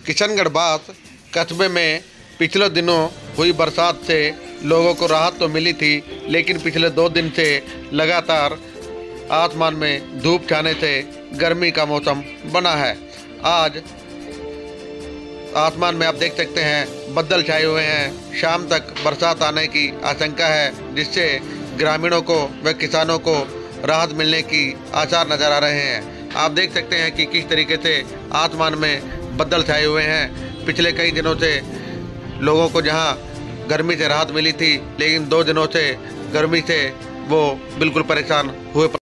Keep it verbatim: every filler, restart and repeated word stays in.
किशनगढ़ बास कस्बे में पिछले दिनों हुई बरसात से लोगों को राहत तो मिली थी, लेकिन पिछले दो दिन से लगातार आसमान में धूप छाने से गर्मी का मौसम बना है। आज आसमान में आप देख सकते हैं बादल छाए हुए हैं। शाम तक बरसात आने की आशंका है, जिससे ग्रामीणों को व किसानों को राहत मिलने की आसार नज़र आ रहे हैं। आप देख सकते हैं कि किस तरीके से आसमान में बादल छाए हुए हैं। पिछले कई दिनों से लोगों को जहां गर्मी से राहत मिली थी, लेकिन दो दिनों से गर्मी से वो बिल्कुल परेशान हुए।